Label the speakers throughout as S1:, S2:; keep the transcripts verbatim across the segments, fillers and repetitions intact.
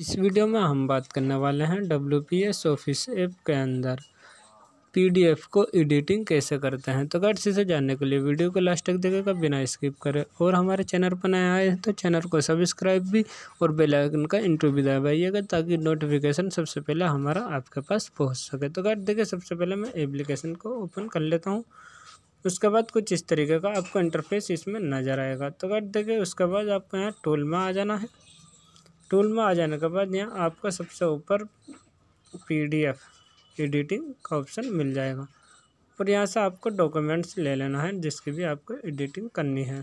S1: इस वीडियो में हम बात करने वाले हैं W P S office app के अंदर पीडीएफ को एडिटिंग कैसे करते हैं। तो गाइस इसे जानने के लिए वीडियो को लास्ट तक देखिएगा बिना स्किप करे, और हमारे चैनल पर नए आए हैं तो चैनल को सब्सक्राइब भी और बेल आइकन का इंट्रो भी दबाइएगा ताकि नोटिफिकेशन सबसे पहले हमारा आपके पास पहुंच सके। तो गाइस देखिए, सबसे पहले मैं एप्लीकेशन को ओपन कर लेता हूँ। उसके बाद कुछ इस तरीके का आपको इंटरफेस इसमें नज़र आएगा। तो गाइस देखिए, उसके बाद आपको यहाँ टूल में आ जाना है। टूल में आ जाने के बाद यहाँ आपको सबसे ऊपर पीडीएफ एडिटिंग का ऑप्शन मिल जाएगा, और यहाँ से आपको डॉक्यूमेंट्स ले लेना है जिसकी भी आपको एडिटिंग करनी है।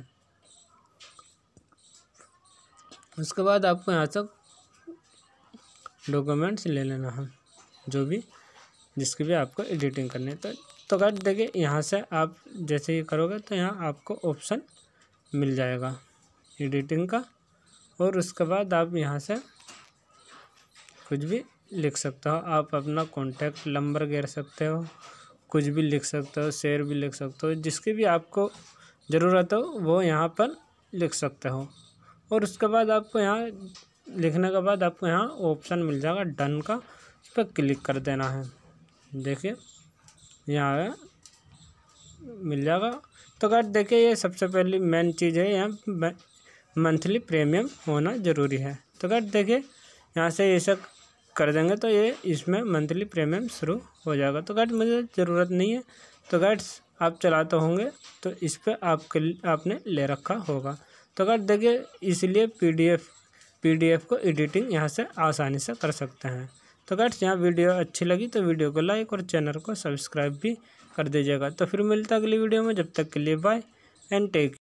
S1: उसके बाद आपको यहाँ से डॉक्यूमेंट्स ले लेना है जो भी जिसकी भी आपको एडिटिंग करनी है। तो तो गाइस देखिए, यहाँ से आप जैसे ही करोगे तो यहाँ आपको ऑप्शन मिल जाएगा एडिटिंग का, और उसके बाद आप यहाँ से कुछ भी लिख सकते हो। आप अपना कॉन्टैक्ट नंबर गिर सकते हो, कुछ भी लिख सकते हो, शेयर भी लिख सकते हो, जिसकी भी आपको ज़रूरत हो वो यहाँ पर लिख सकते हो। और उसके बाद आपको यहाँ लिखने के बाद आपको यहाँ ऑप्शन मिल जाएगा डन का, उस पर क्लिक कर देना है। देखिए यहाँ मिल जाएगा। तो गाइस देखिए, ये सबसे पहली मेन चीज़ है, यहाँ मंथली प्रीमियम होना ज़रूरी है। तो गाइस देखिए, यहाँ से ऐसा कर देंगे तो ये इसमें मंथली प्रीमियम शुरू हो जाएगा। तो गाइस मुझे ज़रूरत नहीं है, तो गाइस आप चलाते होंगे तो इस पर आपके आपने ले रखा होगा। तो गाइस देखिए, इसलिए पीडीएफ पीडीएफ को एडिटिंग यहाँ से आसानी से कर सकते हैं। तो गाइस यहाँ वीडियो अच्छी लगी तो वीडियो को लाइक और चैनल को सब्सक्राइब भी कर दीजिएगा। तो फिर मिलता है अगली वीडियो में, जब तक के लिए बाय एंड टेक।